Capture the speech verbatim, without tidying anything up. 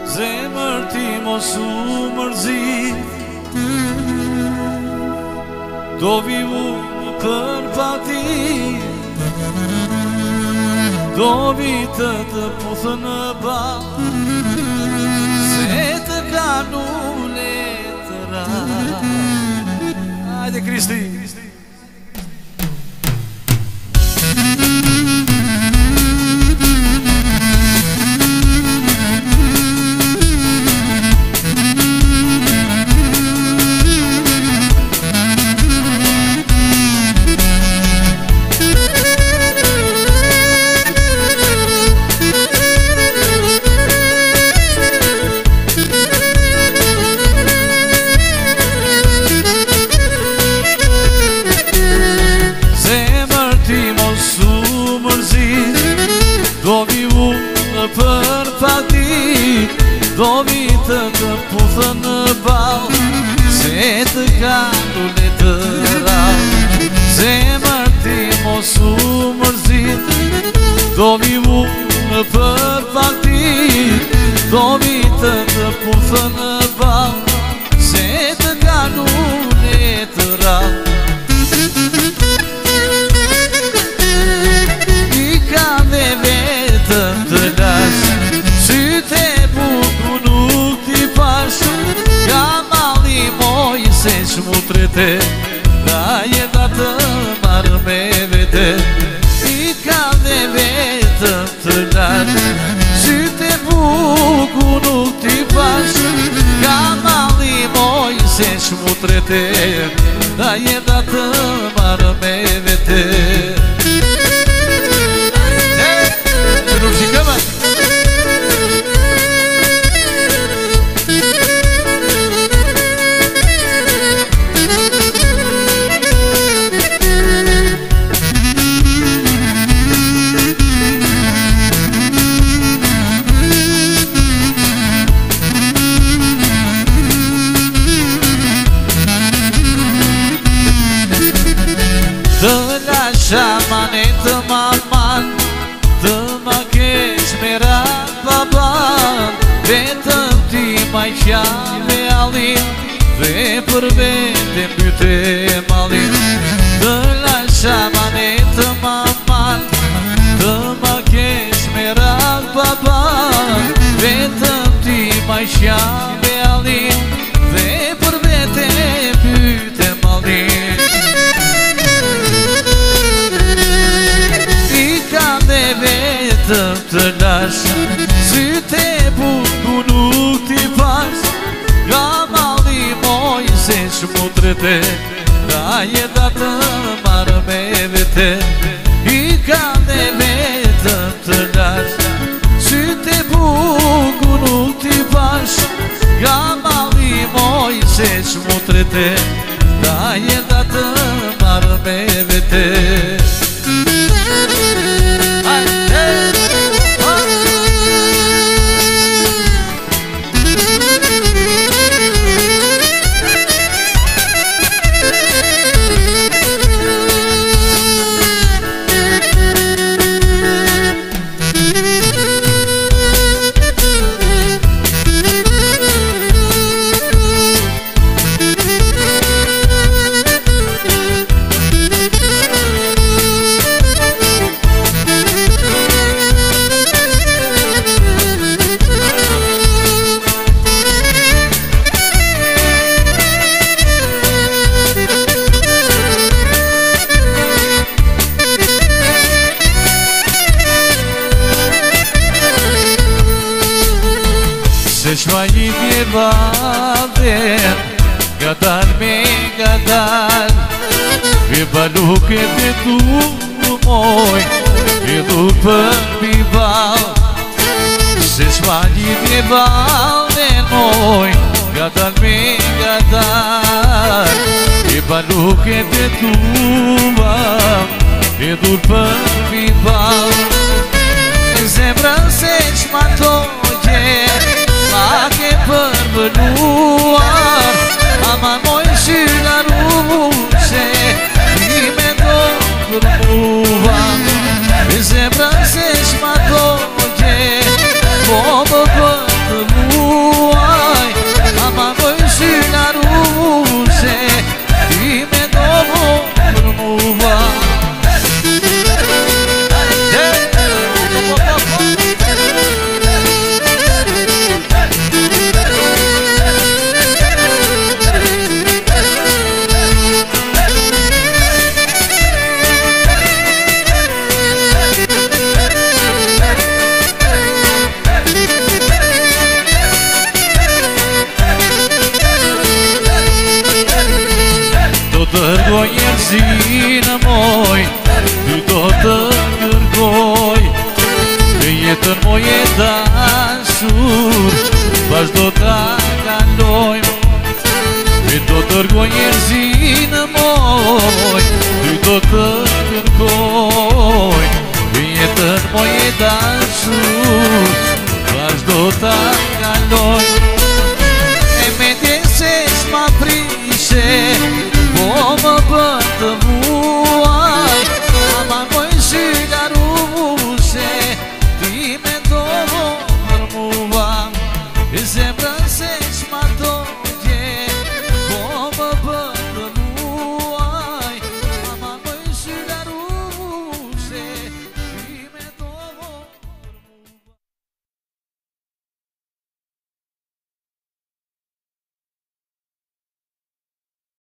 Zemër ti mos u mërzit, do vi unë për pati, do vi të të puthë në bal, se të kanu letëra. Hajde Kristi! Për patit, do vitë të puthë në bal, se të kanu letëra. Zemër ti mos u mërzit, do vi unë për patit, do vitë të puthë në bal, se të kanu letëra. I ka dhe vetëm të lash, syte buku nuk t'i pash, ka mali moj se shmutrete, da jeta të marrë me vete. I ka dhe vetëm të lash, syte buku nuk t'i pash, ka mali moj se shmutrete, da jeta të marrë me vete. Të lasha manet të maman, të ma kesh me rat baban, vetëm ti ma i qave alin, dhe për vete mbyte malin. Të lasha manet të maman, të ma kesh me rat baban, vetëm ti ma i qave alin, dhe për vete mbyte malin. Vetëm të lash, syte buku nuk t'i pash, ka mali moj se shmutrete, da jeta të marrë me vete. I ka dhe vetëm të lash, syte buku nuk t'i pash, ka mali moj se shmutrete, da jeta të marrë me vete. Se shma gjithje baden, gadal me gadal, e baluket e tu moj, e du për bibal. Se shma gjithje baden moj, gadal me gadal, e baluket e tu moj, e du për bibal. Zemra se shma toje, ma ke përbënuar, ama moj shyla rushe, i me do përmua. Zemra se shma toje, po më përbënuar, Vjetën moje dashur, vazhdo ta kalojmë. Ty do të rgoj njerëzinë moj, ty do të kërkoj. Vjetën moje dashur, vazhdo ta kalojmë. E me tjese s'ma prishe, po më bën të muaj. Ama moj shylla ruvushe, ti me do mërë mua. E zemrën se s'ma do